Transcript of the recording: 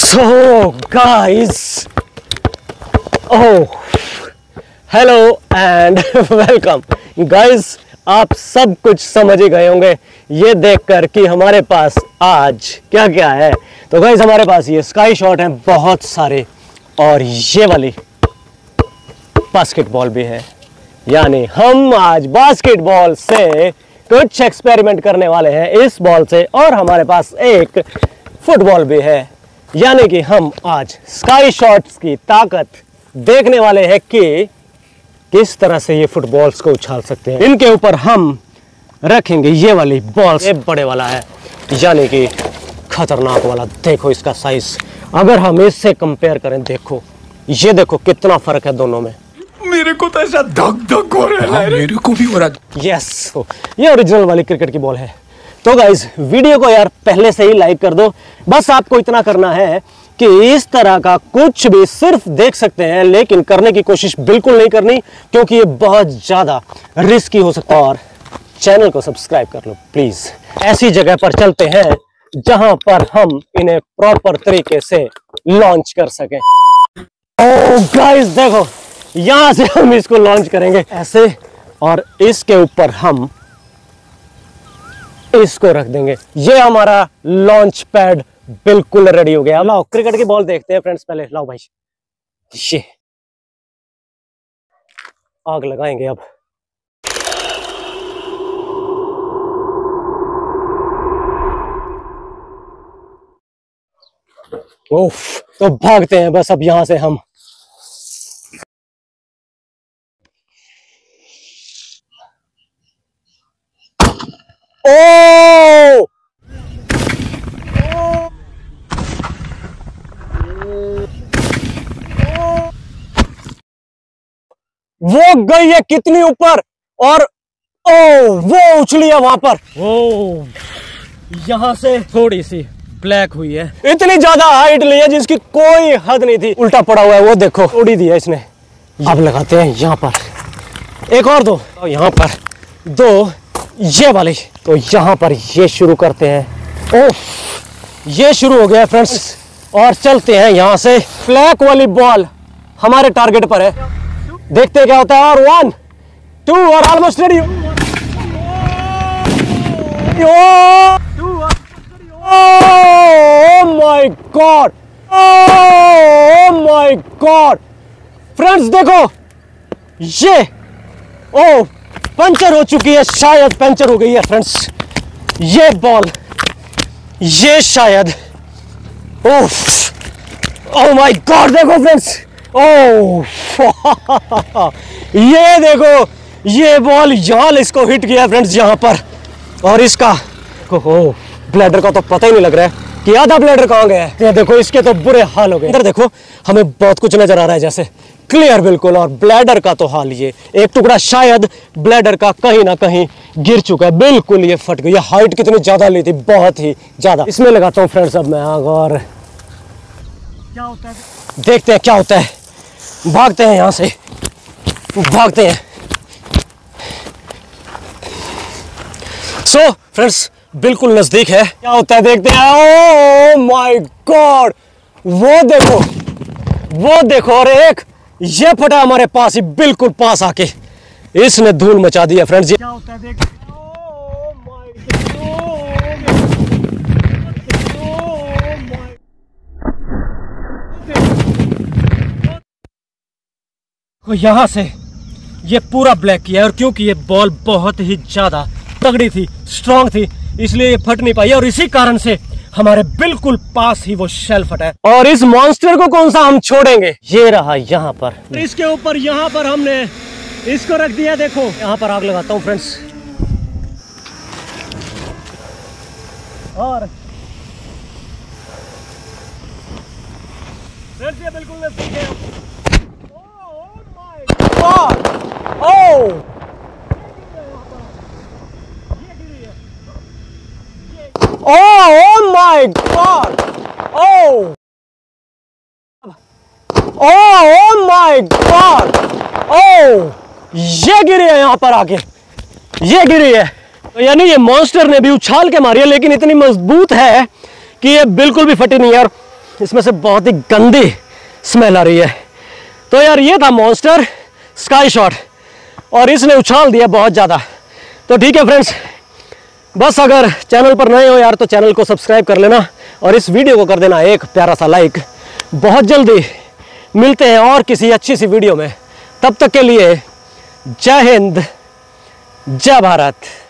So guys, oh hello and welcome guys, आप सब कुछ समझ ही गए होंगे ये देखकर कि हमारे पास आज क्या क्या है। तो गाइस हमारे पास ये स्काई शॉट है बहुत सारे, और ये वाली बास्केटबॉल भी है। यानी हम आज बास्केटबॉल से कुछ एक्सपेरिमेंट करने वाले हैं इस बॉल से, और हमारे पास एक फुटबॉल भी है। यानी कि हम आज स्काई शॉट्स की ताकत देखने वाले हैं कि किस तरह से ये फुटबॉल्स को उछाल सकते हैं। इनके ऊपर हम रखेंगे ये वाली बॉल्स, ये बड़े वाला है यानी कि खतरनाक वाला। देखो इसका साइज, अगर हम इससे कंपेयर करें, देखो ये देखो कितना फर्क है दोनों में। मेरे को तो ऐसा धक धक हो रहा है। मेरे को भी हो रहा। यस, ये ओरिजिनल वाली क्रिकेट की बॉल है। तो गाइज वीडियो को यार पहले से ही लाइक कर दो। बस आपको इतना करना है कि इस तरह का कुछ भी सिर्फ देख सकते हैं, लेकिन करने की कोशिश बिल्कुल नहीं करनी, क्योंकि ये बहुत ज्यादा रिस्की हो सकता है। और चैनल को सब्सक्राइब कर लो प्लीज। ऐसी जगह पर चलते हैं जहां पर हम इन्हें प्रॉपर तरीके से लॉन्च कर सकें। ओह गाइस देखो, यहां से हम इसको लॉन्च करेंगे ऐसे, और इसके ऊपर हम इसको रख देंगे। ये हमारा लॉन्च पैड बिल्कुल रेडी हो गया। लाओ क्रिकेट की बॉल देखते हैं फ्रेंड्स पहले। लाओ भाई, ये आग लगाएंगे अब। ओफ, तो भागते हैं बस अब यहां से हम। ओ वो गई है कितनी ऊपर, और ओ वो उछली है वहां पर। ओ यहां से थोड़ी सी ब्लैक हुई है, इतनी ज्यादा हाइट ली है जिसकी कोई हद नहीं थी। उल्टा पड़ा हुआ है वो देखो, उड़ी दिया इसने। अब लगाते हैं यहां पर एक और दो, यहां पर दो ये वाली। तो यहां पर ये शुरू करते हैं। ओह ये शुरू हो गया फ्रेंड्स, और चलते हैं यहां से। ब्लैक वाली बॉल हमारे टारगेट पर है, देखते हैं क्या होता है। और 1 2 और almost ready. Oh my god, oh my god friends देखो, ये ओह पंचर हो चुकी है, शायद पंचर हो गई है फ्रेंड्स ये बॉल। ये शायद ओह माय गॉड देखो फ्रेंड्स, ओह ये देखो ये बॉल यहां इसको हिट किया फ्रेंड्स यहां पर, और इसका ओह ब्लैडर का तो पता ही नहीं लग रहा है कि आधा ब्लैडर कहां गया है। ये देखो इसके तो बुरे हाल हो गए। इधर देखो हमें बहुत कुछ नजर आ रहा है जैसे क्लियर बिल्कुल, और ब्लैडर का तो हाल, ये एक टुकड़ा शायद ब्लैडर का कहीं ना कहीं गिर चुका है, बिल्कुल ये फट गई। हाइट कितनी ज्यादा ली थी, बहुत ही ज्यादा। इसमें लगाता हूँ फ्रेंड्स अब मैं आग, और क्या होता है देखते हैं क्या होता है। भागते हैं यहां से, भागते हैं। सो फ्रेंड्स बिल्कुल नजदीक है, क्या होता है देखते हैं। ओह माय गॉड वो देखो, और एक ये फटा हमारे पास ही, बिल्कुल पास आके इसने धूल मचा दिया फ्रेंड्स। क्या होता है देखते हैं। यहां से ये पूरा ब्लैक किया, और क्योंकि ये बॉल बहुत ही ज्यादा तगड़ी थी, स्ट्रांग थी, इसलिए ये फट नहीं पाई, और इसी कारण से हमारे बिल्कुल पास ही वो शेल फटा है। और इस मॉन्स्टर को कौन सा हम छोड़ेंगे, ये रहा यहाँ पर। इसके ऊपर यहाँ पर हमने इसको रख दिया। देखो यहाँ पर आग लगाता हूँ फ्रेंड्स, और ये बिल्कुल नजदीक है। ओह Oh my God! Oh! Oh my God! Oh! ये गिरी है यहाँ पर आके, ये गिरी है। तो यानी ये मॉन्स्टर ने भी उछाल के मारी है, लेकिन इतनी मजबूत है कि ये बिल्कुल भी फटी नहीं है। और इसमें से बहुत ही गंदी स्मेल आ रही है। तो यार ये था मॉन्स्टर स्काई शॉट और इसने उछाल दिया बहुत ज़्यादा। तो ठीक है फ्रेंड्स, बस अगर चैनल पर नए हो यार तो चैनल को सब्सक्राइब कर लेना और इस वीडियो को कर देना एक प्यारा सा लाइक। बहुत जल्दी मिलते हैं और किसी अच्छी सी वीडियो में, तब तक के लिए जय हिंद, जय भारत।